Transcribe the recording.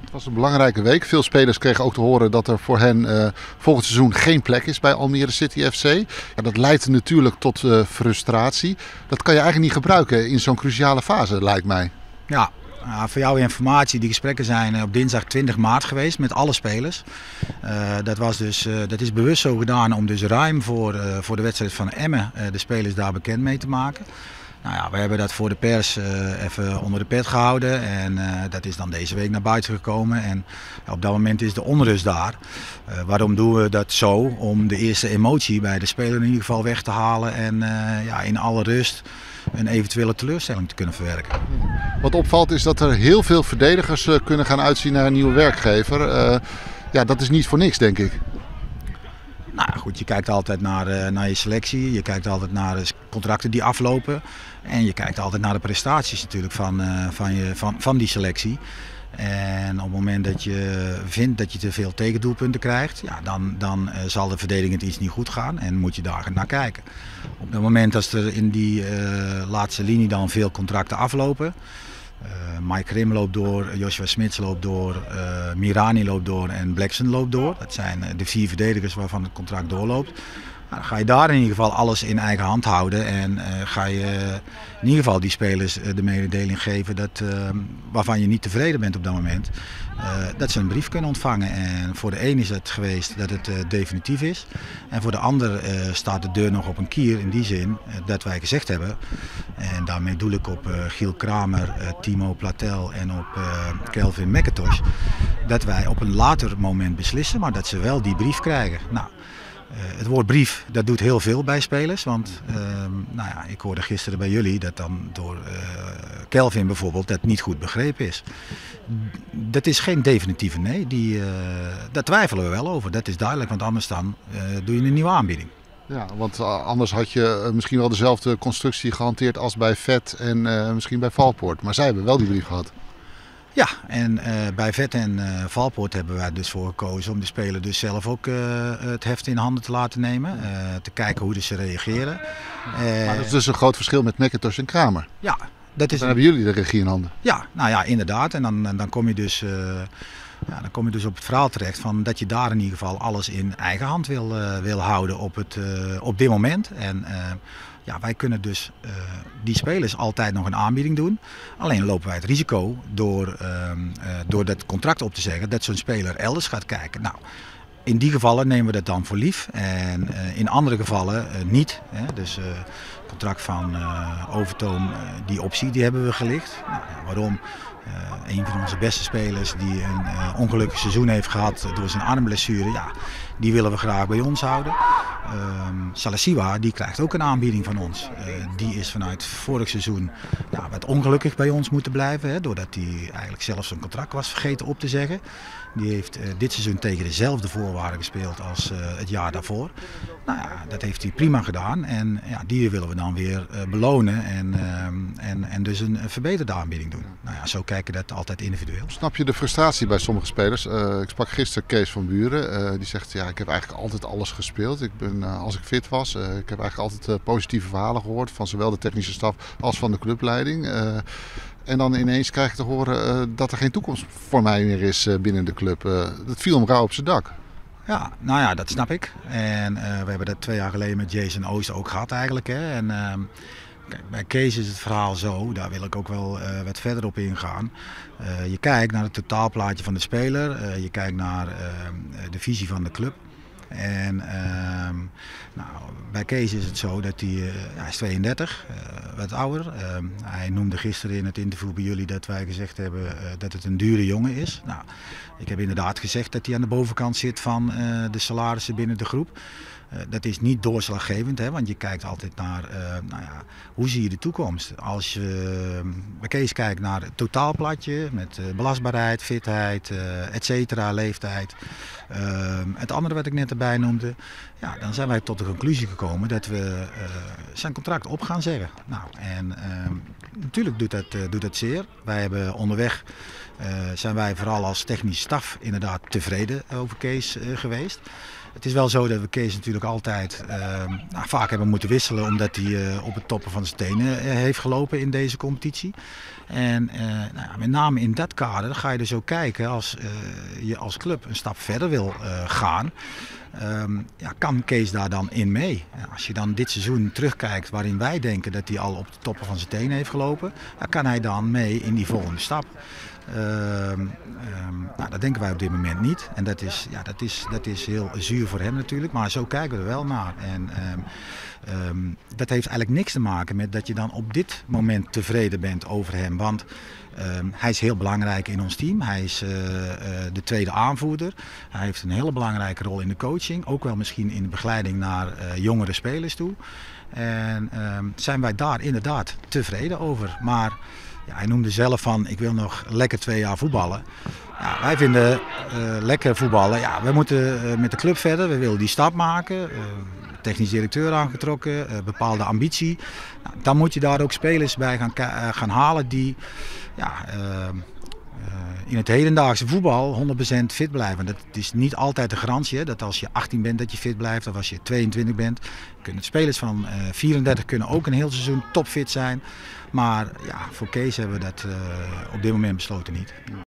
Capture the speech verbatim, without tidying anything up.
Het was een belangrijke week. Veel spelers kregen ook te horen dat er voor hen uh, volgend seizoen geen plek is bij Almere City F C. Ja, dat leidt natuurlijk tot uh, frustratie. Dat kan je eigenlijk niet gebruiken in zo'n cruciale fase, lijkt mij. Ja, uh, voor jouw informatie, die gesprekken zijn op dinsdag twintig maart geweest met alle spelers. Uh, dat, was dus, uh, dat is bewust zo gedaan om dus ruim voor, uh, voor de wedstrijd van Emmen uh, de spelers daar bekend mee te maken. Nou ja, we hebben dat voor de pers uh, even onder de pet gehouden en uh, dat is dan deze week naar buiten gekomen. En ja, op dat moment is de onrust daar. Uh, waarom doen we dat zo? Om de eerste emotie bij de speler in ieder geval weg te halen en uh, ja, in alle rust een eventuele teleurstelling te kunnen verwerken. Wat opvalt is dat er heel veel verdedigers uh, kunnen gaan uitzien naar een nieuwe werkgever. Uh, ja, dat is niet voor niks, denk ik. Nou goed, je kijkt altijd naar, uh, naar je selectie, je kijkt altijd naar de contracten die aflopen en je kijkt altijd naar de prestaties natuurlijk van, uh, van, je, van, van die selectie. En op het moment dat je vindt dat je te veel tegendoelpunten krijgt, ja, dan, dan uh, zal de verdediging iets niet goed gaan en moet je daar naar kijken. Op het moment dat er in die uh, laatste linie dan veel contracten aflopen, Uh, Mike Krim loopt door, Joshua Smits loopt door, uh, Mirani loopt door en Blackson loopt door. Dat zijn uh, de vier verdedigers waarvan het contract doorloopt. Nou, dan ga je daar in ieder geval alles in eigen hand houden en uh, ga je uh, in ieder geval die spelers uh, de mededeling geven dat, uh, waarvan je niet tevreden bent op dat moment. Uh, dat ze een brief kunnen ontvangen. En voor de een is het geweest dat het uh, definitief is. En voor de ander uh, staat de deur nog op een kier in die zin uh, dat wij gezegd hebben. En daarmee doel ik op uh, Giel Kramer, uh, Timo Platel en op uh, Kelvin McIntosh. Dat wij op een later moment beslissen, maar dat ze wel die brief krijgen. Nou, Uh, het woord brief, dat doet heel veel bij spelers, want uh, nou ja, ik hoorde gisteren bij jullie dat dan door uh, Kelvin bijvoorbeeld dat niet goed begrepen is. Dat is geen definitieve nee, die, uh, daar twijfelen we wel over, dat is duidelijk, want anders dan uh, doe je een nieuwe aanbieding. Ja, want anders had je misschien wel dezelfde constructie gehanteerd als bij Vet en uh, misschien bij Valpoort, maar zij hebben wel die brief gehad. Ja, en uh, bij Vet en uh, Valpoort hebben wij dus voor gekozen om de speler dus zelf ook uh, het heft in handen te laten nemen. Uh, te kijken hoe ze reageren. Uh, maar dat is dus een groot verschil met McIntosh en Kramer. Ja, dat is. Dan hebben jullie de regie in handen. Ja, nou ja, inderdaad. En dan, dan kom je dus... Uh, Ja, dan kom je dus op het verhaal terecht van dat je daar in ieder geval alles in eigen hand wil, uh, wil houden op, het, uh, op dit moment. En uh, ja, wij kunnen dus uh, die spelers altijd nog een aanbieding doen. Alleen lopen wij het risico door, uh, uh, door dat contract op te zeggen dat zo'n speler elders gaat kijken. Nou, in die gevallen nemen we dat dan voor lief en uh, in andere gevallen uh, niet. Hè. Dus het uh, contract van uh, Overtoom, uh, die optie die hebben we gelicht. Nou, ja, waarom? Uh, een van onze beste spelers die een uh, ongelukkig seizoen heeft gehad door zijn armblessure, ja, die willen we graag bij ons houden. Um, Salasiwa die krijgt ook een aanbieding van ons. Uh, die is vanuit vorig seizoen ja, wat ongelukkig bij ons moeten blijven, hè, doordat hij eigenlijk zelf zijn contract was vergeten op te zeggen. Die heeft uh, dit seizoen tegen dezelfde voorwaarden gespeeld als uh, het jaar daarvoor. Nou ja, dat heeft hij prima gedaan en ja, die willen we dan weer uh, belonen en, uh, en, en dus een, een verbeterde aanbieding doen. Nou ja, zo kijken we dat altijd individueel. Snap je de frustratie bij sommige spelers? Uh, ik sprak gisteren Kees van Buren, uh, die zegt ja, ik heb eigenlijk altijd alles gespeeld. Ik ben, uh, als ik fit was, uh, ik heb eigenlijk altijd uh, positieve verhalen gehoord van zowel de technische staf als van de clubleiding. Uh, En dan ineens krijg ik te horen uh, dat er geen toekomst voor mij meer is uh, binnen de club. Uh, dat viel hem rauw op zijn dak. Ja, nou ja, dat snap ik. En uh, we hebben dat twee jaar geleden met Jason Oost ook gehad eigenlijk. Hè. En, uh, kijk, bij Kees is het verhaal zo, daar wil ik ook wel uh, wat verder op ingaan. Uh, je kijkt naar het totaalplaatje van de speler. Uh, je kijkt naar uh, de visie van de club. En uh, nou, bij Kees is het zo dat hij, uh, hij is tweeëndertig, uh, wat ouder. Uh, hij noemde gisteren in het interview bij jullie dat wij gezegd hebben uh, dat het een dure jongen is. Nou, ik heb inderdaad gezegd dat hij aan de bovenkant zit van uh, de salarissen binnen de groep. Uh, dat is niet doorslaggevend, hè, want je kijkt altijd naar uh, nou ja, hoe zie je de toekomst. Als je uh, bij Kees kijkt naar het totaalplaatje met uh, belastbaarheid, fitheid, uh, et cetera, leeftijd. Uh, het andere wat ik net erbij noemde, ja, dan zijn wij tot de conclusie gekomen dat we uh, zijn contract op gaan zeggen. Nou, en uh, natuurlijk doet dat, uh, doet dat zeer. Wij hebben onderweg, uh, zijn wij vooral als technische staf inderdaad tevreden over Kees uh, geweest. Het is wel zo dat we Kees natuurlijk altijd uh, nou, vaak hebben moeten wisselen omdat hij uh, op het toppen van zijn tenen uh, heeft gelopen in deze competitie. En uh, nou, met name in dat kader ga je dus ook kijken als uh, je als club een stap verder wil uh, gaan. Um, ja, kan Kees daar dan in mee? Ja, als je dan dit seizoen terugkijkt waarin wij denken dat hij al op de toppen van zijn tenen heeft gelopen, dan kan hij dan mee in die volgende stap. Um, um, nou, dat denken wij op dit moment niet. En dat is, ja, dat is, dat is heel zuur voor hem natuurlijk, maar zo kijken we er wel naar. En, um, um, dat heeft eigenlijk niks te maken met dat je dan op dit moment tevreden bent over hem. Want um, hij is heel belangrijk in ons team. Hij is uh, uh, de tweede aanvoerder. Hij heeft een hele belangrijke rol in de coaching. Ook wel misschien in de begeleiding naar uh, jongere spelers toe. En um, zijn wij daar inderdaad tevreden over. Maar ja, hij noemde zelf van, ik wil nog lekker twee jaar voetballen. Ja, wij vinden uh, lekker voetballen. Ja, we moeten uh, met de club verder. We willen die stap maken. Uh, technisch directeur aangetrokken, uh, bepaalde ambitie. Nou, dan moet je daar ook spelers bij gaan, uh, gaan halen die ja, uh, uh, in het hedendaagse voetbal honderd procent fit blijven. Dat is niet altijd de garantie, hè, dat als je achttien bent dat je fit blijft of als je tweeëntwintig bent. Kunnen spelers van uh, vierendertig kunnen ook een heel seizoen topfit zijn. Maar ja, voor Kees hebben we dat uh, op dit moment besloten niet.